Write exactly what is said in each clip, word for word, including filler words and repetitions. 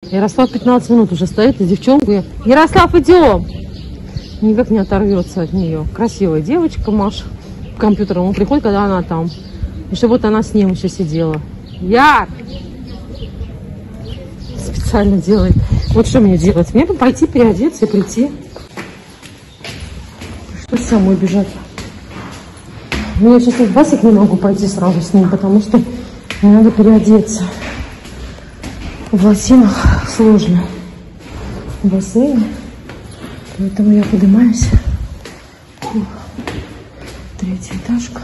Ярослав пятнадцать минут уже стоит, и девчонку я... Ярослав, идем! Никак не оторвется от нее. Красивая девочка, Маша. Компьютером он приходит, когда она там. И что вот она с ним еще сидела. Яр! Специально делает. Вот что мне делать? Мне бы пойти переодеться и прийти. Что самой бежать? Ну, я сейчас в басик не могу пойти сразу с ним, потому что мне надо переодеться. В лосинах сложно. В бассейне. Поэтому я поднимаюсь. Фух. Третий этажка.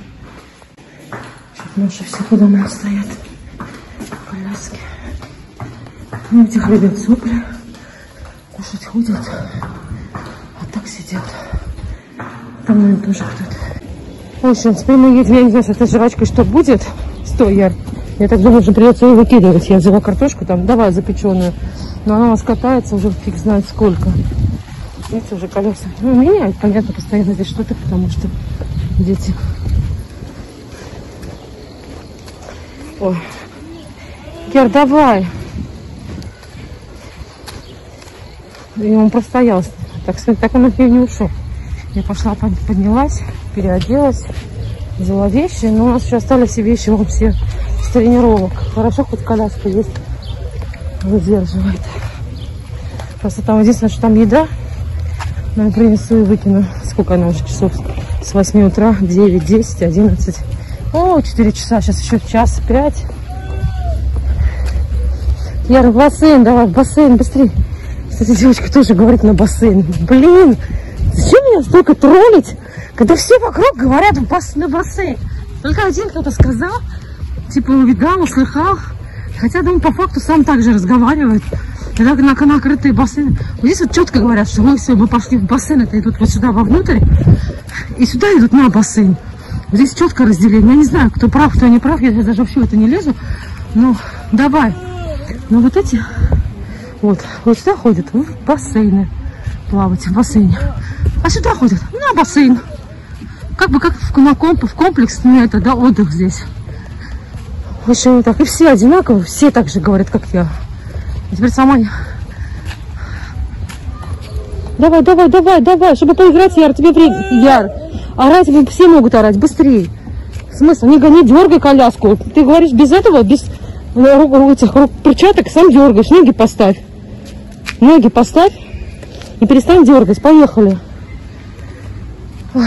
Наши все по домам стоят. Коляски. У этих ребят сопли. Кушать ходят. А так сидят. Там, наверное, тоже кто-то. В общем, теперь мы едем. Я не знаю, с этой жрачкой что будет. Стой, Яр. Я так думаю, что придется ее выкидывать. Я взяла картошку там, давай запеченную. Но она у нас катается уже фиг знает сколько. Видите, уже колеса. Ну, меняют, понятно, постоянно здесь что-то, потому что дети. Ой. Яр, давай. И он простоял. Так, так он от нее не ушел. Я пошла, поднялась, переоделась, взяла вещи. Но у нас еще остались все вещи, вон все с тренировок. Хорошо, хоть коляска есть, выдерживает. Просто там единственное, что там еда. Наверное, принесу и выкину. Сколько она уже часов? С восьми утра, девять, десять, одиннадцать. О, четыре часа. Сейчас еще час, пять. Яр, в бассейн, давай, в бассейн, быстрее. Кстати, девочка тоже говорит на бассейн. Блин, зачем меня столько троллить, когда все вокруг говорят в бас на бассейн? Только один кто-то сказал, типа увидал, услыхал. Хотя, думаю, по факту сам так же разговаривает. Когда на, на накрытые бассейны. Вот здесь вот четко говорят, что мы все, мы пошли в бассейн, это идут вот сюда вовнутрь, и сюда идут на бассейн. Здесь четко разделение. Я не знаю, кто прав, кто не прав, я даже вообще в это не лезу. Ну, давай. Но вот эти, вот, вот сюда ходят в бассейны плавать, в бассейне. А сюда ходят на бассейн. Как бы как в, на комп, в комплексный это, да, отдых здесь. В общем, так. И все одинаковые, все так же говорят, как я. А теперь сама не... Давай, давай, давай, давай, чтобы поиграть, Яр, тебе при... Яр. Орать все могут орать, быстрее. Смысл? Не гони, дергай коляску. Ты говоришь, без этого, без этих рук, перчаток, сам дергаешь. Ноги поставь. Ноги поставь и перестань дергать. Поехали. Ой.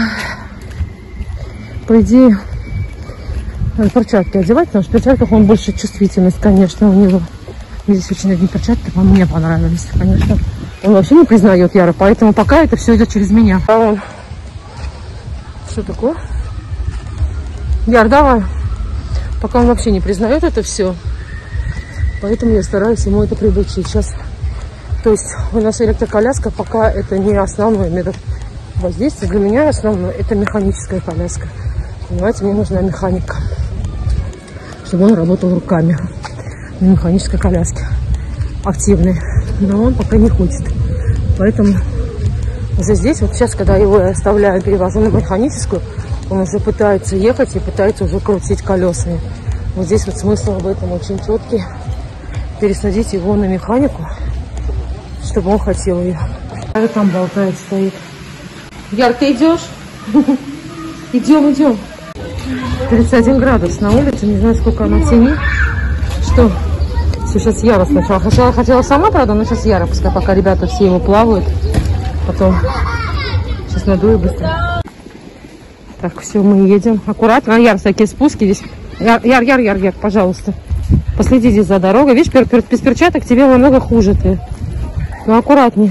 По идее, надо перчатки одевать, потому что в перчатках он больше чувствительность, конечно, у него. Здесь очень одни перчатки, вам мне понравились, конечно. Он вообще не признает Яра, поэтому пока это все идет через меня. А он... Что такое? Яр, давай. Пока он вообще не признает это все, поэтому я стараюсь ему это приучить. Сейчас, то есть у нас электроколяска, пока это не основной метод воздействия. Для меня основной это механическая коляска. Понимаете, мне нужна механика, чтобы он работал руками. На механической коляске активный, но он пока не хочет, поэтому уже здесь вот сейчас, когда его я оставляю, перевожу на механическую, он уже пытается ехать и пытается уже крутить колесами. Вот здесь вот смысл об этом очень четкий, пересадить его на механику, чтобы он хотел ее. А там болтает, стоит. Яр, ты идешь? Идем, идем. тридцать один градус на улице, не знаю, сколько она в тени. Что? Сейчас Яра сначала. Хотела, хотела сама, правда, но сейчас Яра, пускай пока ребята все его плавают. Потом сейчас надую быстро. Так, все, мы едем. Аккуратно. А, Яр, всякие спуски здесь. Яр, Яр, Яр, Яр, Яр, пожалуйста. Последите за дорогой. Видишь, пер, пер, без перчаток тебе намного хуже ты. Ну, аккуратнее.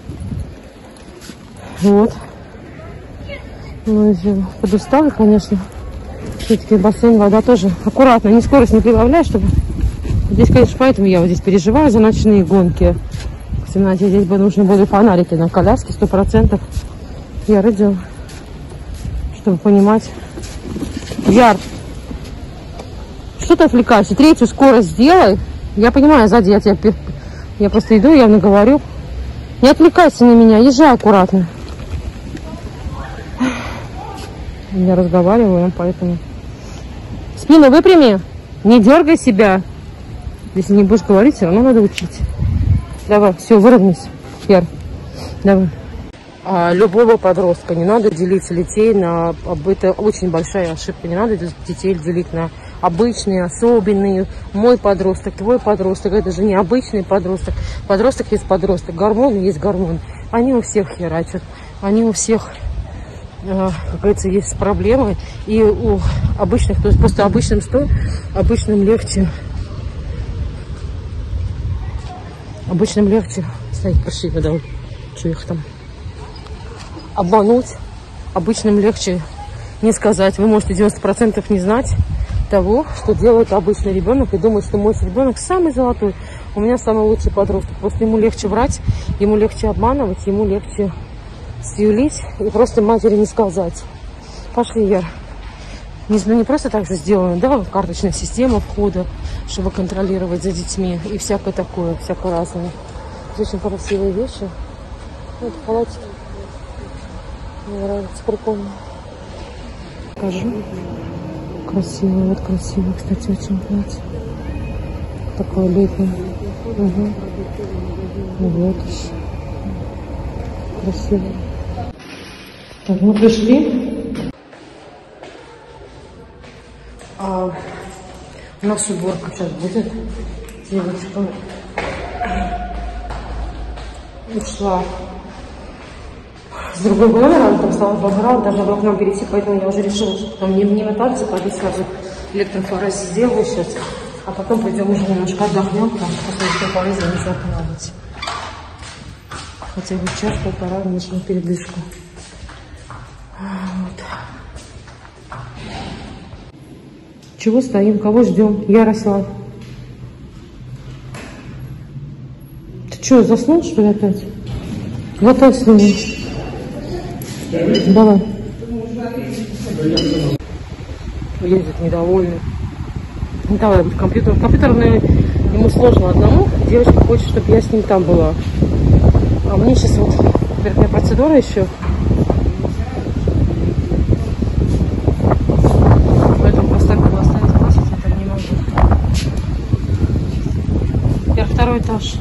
Вот. Ну, подустала, конечно. Все-таки бассейн, вода тоже. Аккуратно, не скорость не прибавляй, чтобы... Здесь, конечно, поэтому я вот здесь переживаю за ночные гонки. В темноте здесь бы нужны были фонарики на коляске, сто процентов. Яр, идем. Чтобы понимать. Яр, что ты отвлекаешься? Третью скорость сделай. Я понимаю, сзади я тебя... Я просто иду, явно говорю. Не отвлекайся на меня, езжай аккуратно. Я разговариваю, поэтому... Спину выпрями, не дергай себя. Если не будешь говорить, все равно надо учить. Давай, все, выровняйся, Яр. Давай. А любого подростка не надо делить детей на... Это очень большая ошибка. Не надо детей делить на обычные, особенные. Мой подросток, твой подросток. Это же не обычный подросток. Подросток есть подросток. Гормоны есть гормон. Они у всех херачат. Они у всех, как говорится, есть проблемы. И у обычных, то есть просто обычным сто, обычным легче. Обычным легче. Стоит, пошли, да. Что их там? Обмануть. Обычным легче не сказать. Вы можете девяносто процентов не знать того, что делает обычный ребенок, и думать, что мой ребенок самый золотой. У меня самый лучший подросток. Просто ему легче врать, ему легче обманывать, ему легче сюлить и просто матери не сказать. Пошли, Яр. Не, ну, не просто так же сделано, да, карточная система входа, чтобы контролировать за детьми и всякое такое, всякое разное. Очень красивые вещи. Вот халатики. Мне нравится, прикольно. Покажу. Красивое, вот красивое, кстати, очень платье. Такое летнее. Угу. Вот еще. Красиво. Так, мы пришли. А у нас уборка сейчас будет. Девочка ушла с другого номера, она там стала пожрала, даже в окно перейти, поэтому я уже решила, что там не, не мотаться, пойду сразу электрофорез сделаю сейчас, а потом пойдем уже немножко отдохнем, там после электрофореза не заплавать. Хотя бы час-полтора начнем передышку. Вот. Чего стоим? Кого ждем? Ярослав. Ты что, заснул, что ли, опять? Готовь с ними. Давай. Ездит недовольный. Давай, компьютер. Компьютерный ему сложно одному. Девочка хочет, чтобы я с ним там была. А мне сейчас вот верхняя процедура еще. Поэтому просто оставить бросить это не могу. Вверх, второй этаж.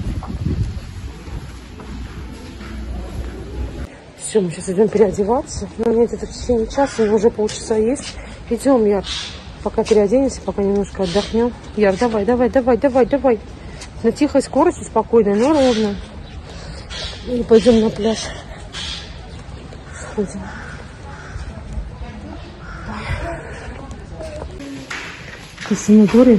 Все, мы сейчас идем переодеваться. Но нет, это в течение часа, но уже полчаса есть. Идем, Яр. Пока переоденемся, пока немножко отдохнем. Яр, давай, давай, давай, давай, давай. На тихой скорости, спокойно, но ровно. И пойдем на пляж. Сходим. Это санаторий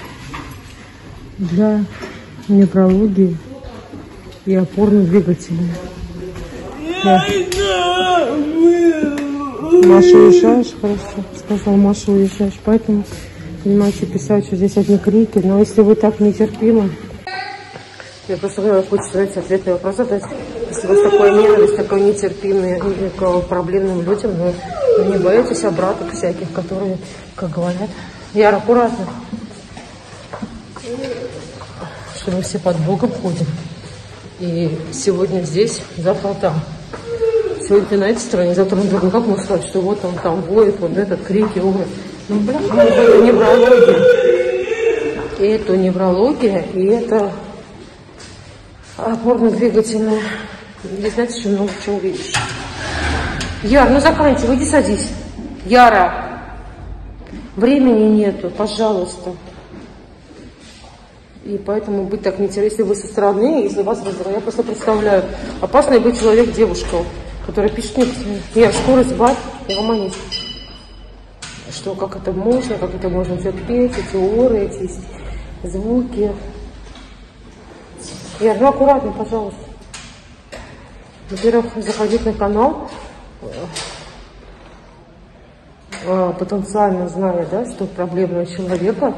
для неврологии и опорных двигателей. Да. Маша, уезжаешь? Хорошо. Сказал, Маша, уезжаешь. Поэтому, понимаете, писать, что здесь одни крики. Но если вы так нетерпимы, я просто хочу, знаете, ответный вопрос задать. Если у вас такое ненависть, такое нетерпимое к проблемным людям, но вы не боитесь обраток всяких, которые, как говорят, Яр, аккуратно. Что мы все под Богом ходим. И сегодня здесь, завтра там. Сегодня ты на этой стороне, завтра на другой. Как можно сказать, что вот он там воет, вот этот крики, угры. Ну, бля, это неврология. И это неврология, и это опорно-двигательная. Здесь, знаете, еще много чего увидишь. Яр, ну заканчивай, иди садись. Яра, времени нету, пожалуйста. И поэтому быть так неинтересно, если вы со стороны, если вас раздражает. Я просто представляю, опасный быть человек, девушка, которая пишет мне, я скорость бать, угомонись. Что, как это можно, как это можно терпеть, эти оры, эти звуки. Я, ну аккуратно, пожалуйста. Во-первых, заходить на канал, потенциально зная, да, что проблемного человека,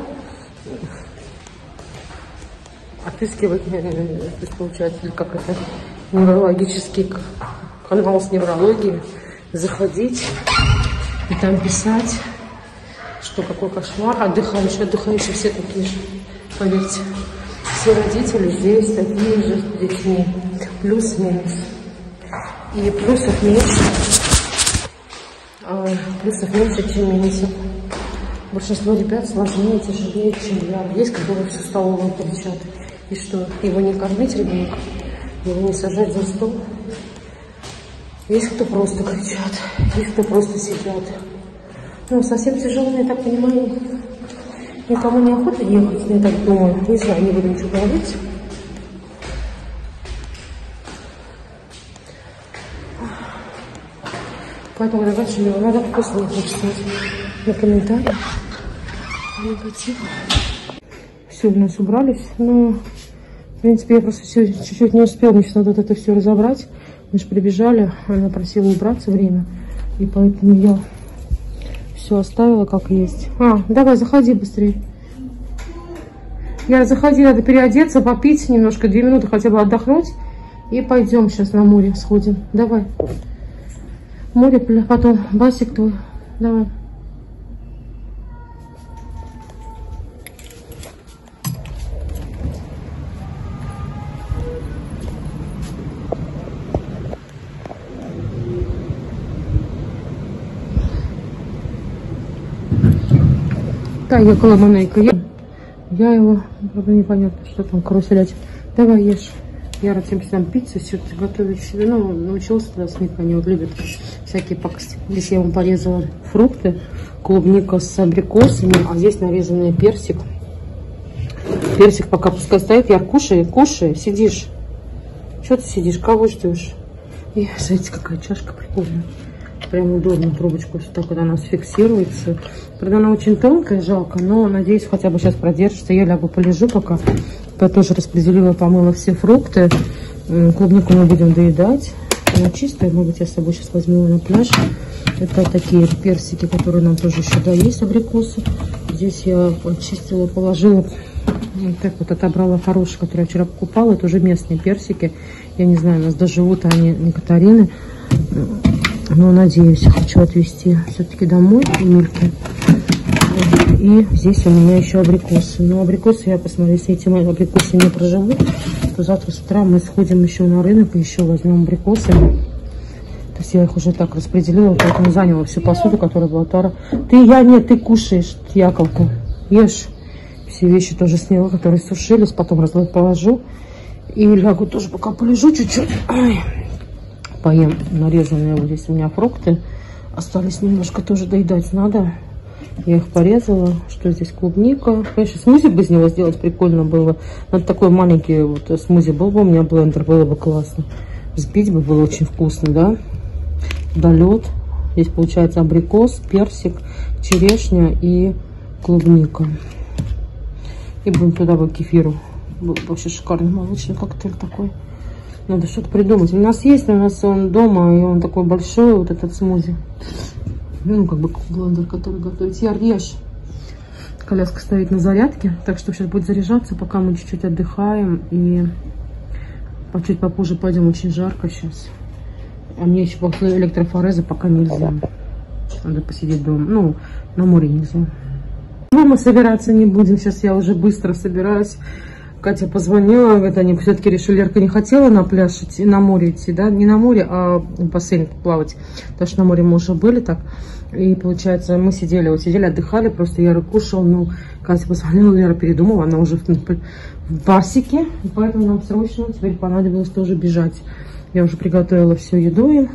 отыскивать, то есть, получается, как это, неврологический канал с неврологией, заходить и там писать, что какой кошмар, отдыхающие, отдыхающие все такие же, поверьте. Все родители здесь такие же с детьми, плюс-минус. И плюсов меньше, а, плюсов меньше, чем минусов. Большинство ребят сложнее, тяжелее, чем я. Есть, которые всю столовую кричат. И что, его не кормить ребенка, его не сажать за стол. Есть, кто просто кричат, есть, кто просто сидят. Ну, совсем тяжело, я так понимаю, никому не охота ехать, я так думаю. Не знаю, не буду ничего говорить. Поэтому, ребята, мне надо вкусно написать на комментариях. Все, у нас убрались, но, в принципе, я просто все чуть-чуть не успела, мне сейчас надо вот это все разобрать. Мы же прибежали, она просила убраться время, и поэтому я все оставила как есть. А, давай, заходи быстрее. Я заходи, надо переодеться, попить немножко, две минуты хотя бы отдохнуть, и пойдем сейчас на море сходим. Давай. Море, потом басик твой. Давай. Да, ехала Манейка. Я, я его, правда, непонятно, что там, каруселять. Давай, ешь. Я рад всем там пиццу, все готовить себе. Ну, научился тогда с Микой, они вот любят всякие пакости. Здесь я вам порезала фрукты, клубника с абрикосами, а здесь нарезанный персик. Персик пока пускай стоит, я кушай, кушай, сидишь. Что ты сидишь, кого ждешь? И, смотрите, какая чашка прикольная. Прям удобно, трубочку вот так вот она фиксируется. Правда, она очень тонкая, жалко, но, надеюсь, хотя бы сейчас продержится. Я лягу, полежу пока. Я тоже распределила, помыла все фрукты. Клубнику мы будем доедать. Она чистая, может быть, я с собой сейчас возьму на пляж. Это такие персики, которые нам тоже еще доесть, абрикосы. Здесь я очистила, положила, вот так вот отобрала хорошие, которые я вчера покупала. Это уже местные персики. Я не знаю, у нас доживут они, некатарины. Но, надеюсь, хочу отвезти все-таки домой Эмильке. И здесь у меня еще абрикосы. Но абрикосы, я посмотрю, если эти мои абрикосы не проживут, то завтра с утра мы сходим еще на рынок и еще возьмем абрикосы. То есть я их уже так распределила, поэтому заняла всю посуду, которая была тара. Ты, я, нет, ты кушаешь, яковку, ешь. Все вещи тоже сняла, которые сушились, потом положу. И лягу тоже пока полежу чуть-чуть. Поем нарезанные вот здесь у меня фрукты. Остались немножко тоже доедать надо. Я их порезала. Что здесь? Клубника. Конечно, смузи бы из него сделать прикольно было. Надо такой маленький вот смузи был бы у меня блендер, было бы классно. Взбить бы было очень вкусно, да? Да, лед. Здесь получается абрикос, персик, черешня и клубника. И будем туда бы кефиру. Был вообще шикарный молочный коктейль такой. Надо что-то придумать. У нас есть, у нас он дома, и он такой большой, вот этот смузи. Ну, как бы блендер, который готовить. Я ешь. Коляска стоит на зарядке, так что сейчас будет заряжаться, пока мы чуть-чуть отдыхаем. И чуть попозже пойдем, очень жарко сейчас. А мне еще после электрофореза пока нельзя. Надо посидеть дома. Ну, на море нельзя. Мы собираться не будем. Сейчас я уже быстро собираюсь. Катя позвонила, говорит, они все-таки решили, Лерка не хотела на пляж идти, на море идти, да, не на море, а в бассейн плавать, потому что на море мы уже были так, и получается, мы сидели, вот сидели, отдыхали, просто Яра кушал, ну, Катя позвонила, Лера передумала, она уже в, в басике, и поэтому нам срочно теперь понадобилось тоже бежать. Я уже приготовила всю еду им,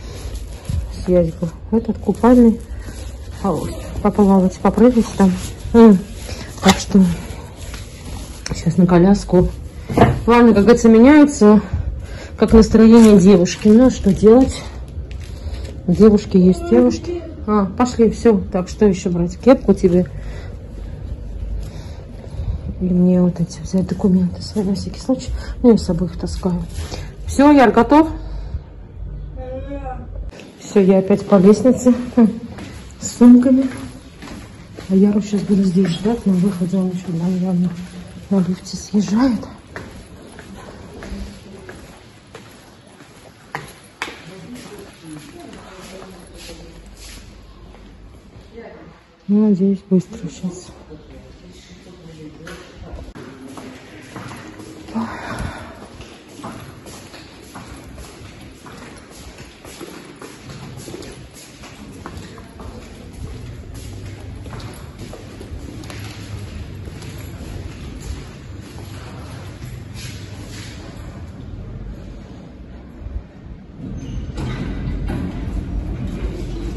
с Язиком, этот купальный, поплавать, попрыгать там, М. так что... Сейчас на коляску. Ладно, как говорится, меняется, как настроение девушки. Ну, что делать? Девушки есть девушки. А, пошли, все. Так, что еще брать? Кепку тебе. Или мне вот эти взять документы свои на всякий случай. Ну, я с собой их таскаю. Все, Яр, готов? Все, я опять по лестнице с сумками. А Яру сейчас буду здесь ждать на выходе. Он еще, наверное, на лифте съезжает. Ну, надеюсь, быстро сейчас.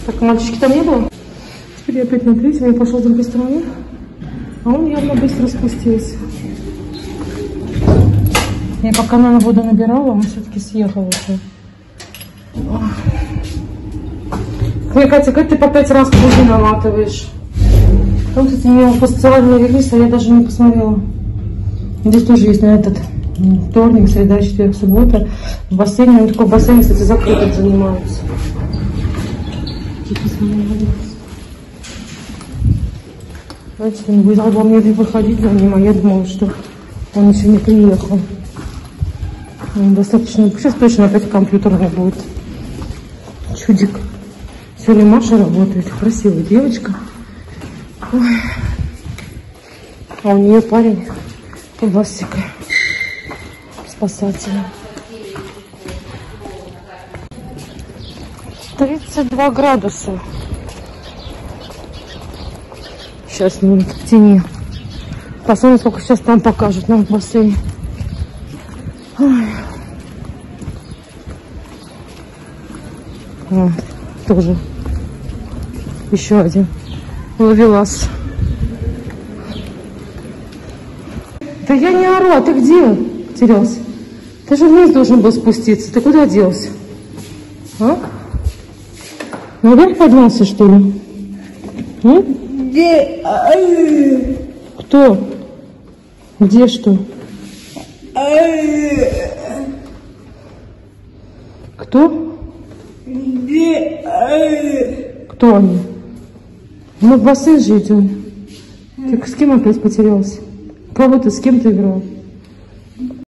Так, мальчишки там не было? Теперь я опять на третьем, я пошел с другой стороны. А он явно быстро спустился. Я пока на воду набирала, он все-таки съехал уже. Мне, Катя, как ты по пять раз круги наматываешь? Там, кстати, мне постсоциальный релиз, а я даже не посмотрела. Здесь тоже есть на этот вторник, среда, четверг, суббота. В бассейне, ну такой бассейн, кстати, закрытым занимаются. Знаете, он вызвал во мне выходить за ним, а я думала, что он еще не приехал. Он достаточно... Сейчас точно опять компьютерный будет. Чудик. Сегодня Маша работает. Красивая девочка. Ой. А у нее парень пластика. Спасателя. тридцать два градуса. Сейчас не в тени. Посмотрим, сколько сейчас там покажут нам в бассейне. Ой. О, тоже еще один ловелас. Да я не ору, а ты где потерялся? Ты же вниз должен был спуститься. Ты куда делся? А? Наверх поднялся, что ли? М? Где? Кто? Где что? Кто? Где? Кто они? Мы в бассейн же идем. Ты с кем опять потерялся? Кого ты, с кем ты играл?